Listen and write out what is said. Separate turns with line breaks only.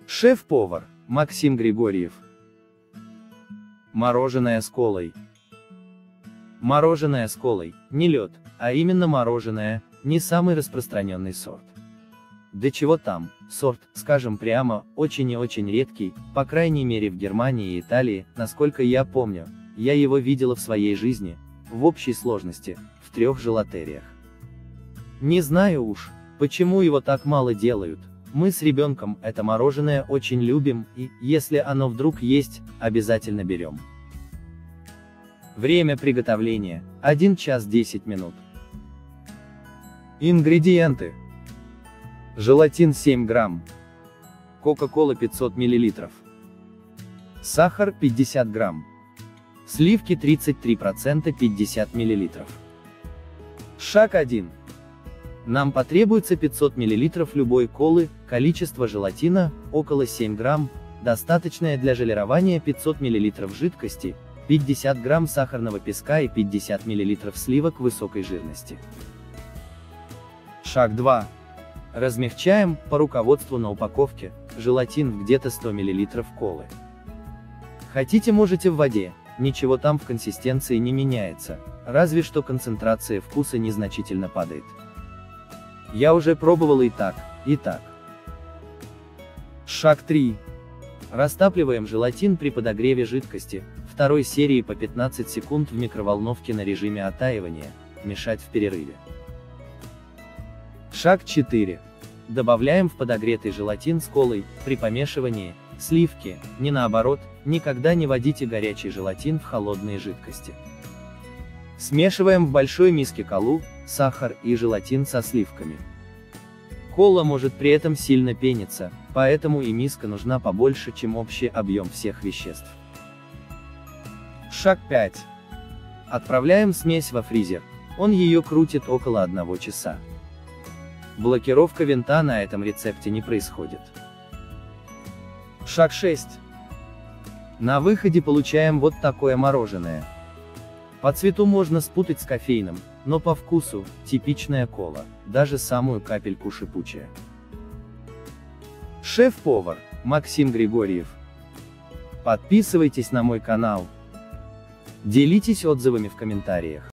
Шеф-повар Максим Григорьев. Мороженое с колой. Мороженое с колой, не лед, а именно мороженое, не самый распространенный сорт. Да чего там, сорт, скажем прямо, очень и очень редкий, по крайней мере в Германии и Италии, насколько я помню, я его видела в своей жизни, в общей сложности, в 3 желатериях. Не знаю уж, почему его так мало делают. Мы с ребенком это мороженое очень любим, и, если оно вдруг есть, обязательно берем. Время приготовления – 1 час 10 минут. Ингредиенты. Желатин 7 грамм. Кока-кола 500 мл. Сахар 50 грамм. Сливки 33% 50 мл. Шаг 1. Нам потребуется 500 мл любой колы, количество желатина – около 7 грамм, достаточное для желирования 500 мл жидкости, 50 грамм сахарного песка и 50 мл сливок высокой жирности. Шаг 2. Размягчаем, по руководству на упаковке, желатин в где-то 100 мл колы. Хотите, можете в воде, ничего там в консистенции не меняется, разве что концентрация вкуса незначительно падает. Я уже пробовал и так, и так. Шаг 3. Растапливаем желатин при подогреве жидкости, второй серии по 15 секунд в микроволновке на режиме оттаивания, мешать в перерыве. Шаг 4. Добавляем в подогретый желатин с колой, при помешивании, сливки, не наоборот, никогда не вводите горячий желатин в холодные жидкости. Смешиваем в большой миске колу, сахар и желатин со сливками. Кола может при этом сильно пениться, поэтому и миска нужна побольше, чем общий объем всех веществ. Шаг 5. Отправляем смесь во фризер, он ее крутит около 1 часа. Блокировка винта на этом рецепте не происходит. Шаг 6. На выходе получаем вот такое мороженое. По цвету можно спутать с кофейным, но по вкусу – типичная кола, даже самую капельку шипучая. Шеф-повар Максим Григорьев. Подписывайтесь на мой канал. Делитесь отзывами в комментариях.